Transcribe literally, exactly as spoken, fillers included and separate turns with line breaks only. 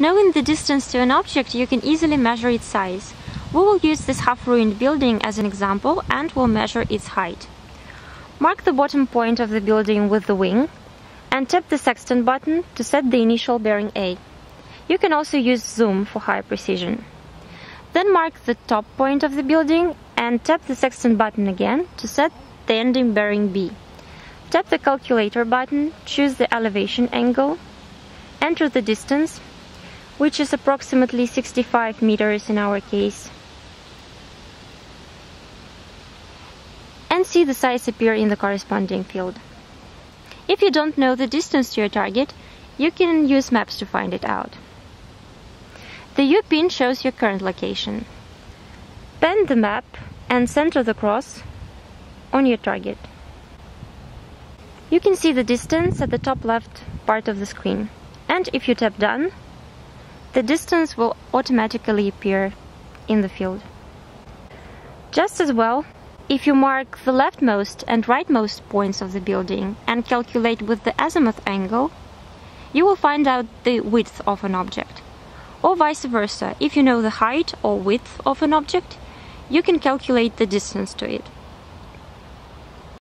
Knowing the distance to an object, you can easily measure its size. We will use this half-ruined building as an example and will measure its height. Mark the bottom point of the building with the wing and tap the Sextant button to set the initial bearing A. You can also use zoom for higher precision. Then mark the top point of the building and tap the Sextant button again to set the ending bearing B. Tap the calculator button, choose the elevation angle, enter the distance, which is approximately sixty-five meters in our case, and see the size appear in the corresponding field. If you don't know the distance to your target, you can use maps to find it out. The U pin shows your current location. Bend the map and center the cross on your target. You can see the distance at the top left part of the screen, and if you tap Done, the distance will automatically appear in the field. Just as well, if you mark the leftmost and rightmost points of the building and calculate with the azimuth angle, you will find out the width of an object. Or vice versa, if you know the height or width of an object, you can calculate the distance to it.